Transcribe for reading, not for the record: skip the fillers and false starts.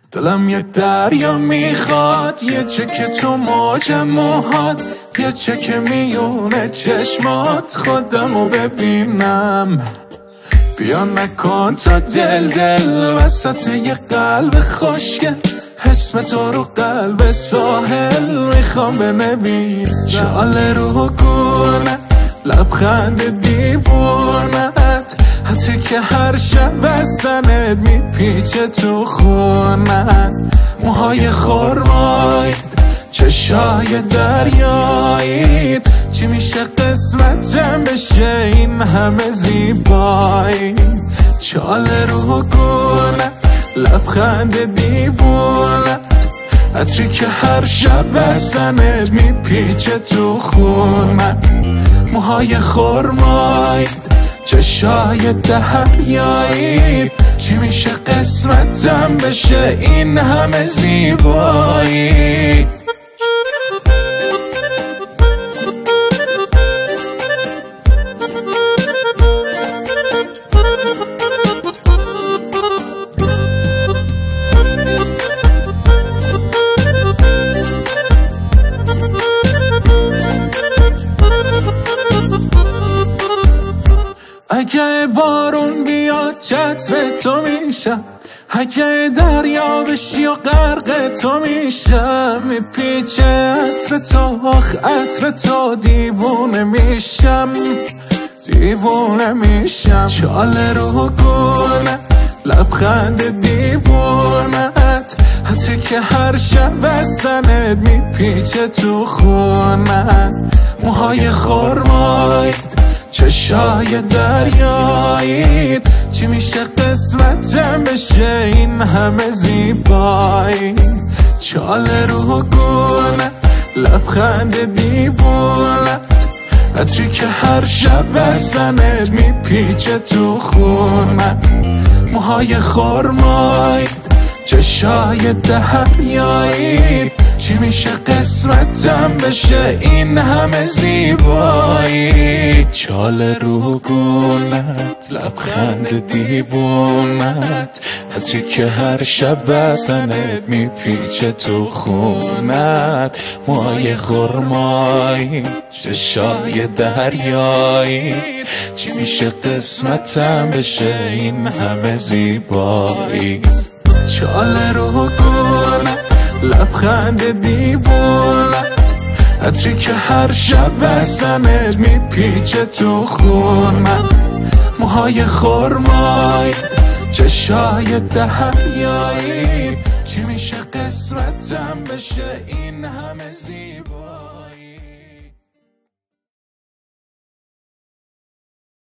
دلم یه دریا میخواد، یه چک تو موج موهات، یه چک میونه چشمات، خودمو ببینم. بیا نکن تا دل وسط یه قلب خوشگل، اسم تو رو قلب ساحل میخوام بنویسم. شال رو گونه لبخند دیوونت، حتی که هر شب بستنت میپیچه تو خونت. موهای خرمایید، چشای دریایید، چی میشه قسمتم بشه این همه زیبایی. چال رو گونه لبخند دیوونت، عطری که هر شب بستنت میپیچه تو خونت. موهای خرمایید، چشای دریایید، چی میشه قسمتم بشه این همه زیبایی. اگه بارون بیاد چتر تو میشم، اگه دریا بشی و غرق تو میشم، میپیچه عطر تو، آخ عطر تو، دیوونه میشم، دیوونه میشم. چال رو گونه لبخند دیوونت، عطری که هر شب بستنت میپیچه تو خونت. موهای خرمایید، چشای دریایید، چی میشه قسمتم بشه این همه زیبایی. چال رو گونه لبخند دیوونت، عطری که هر شب بستنت میپیچه تو خونت. موهای خرمایید، چشای دریایید، چی میشه قسمتم بشه این همه زیبایی. چال رو گونت لبخند دیوونت، عطری که هر شب بستنت میپیچه تو خونت. موهای خرمایی، چشای دریایی، چی میشه قسمتم بشه این همه زیبایی. چال رو گونه لبخند دیوونت، عطری که هر شب بستنت میپیچه تو خونت. موهای خرمایید، چشای دریایی، چی میشه قسمتم بشه این همه زیبا.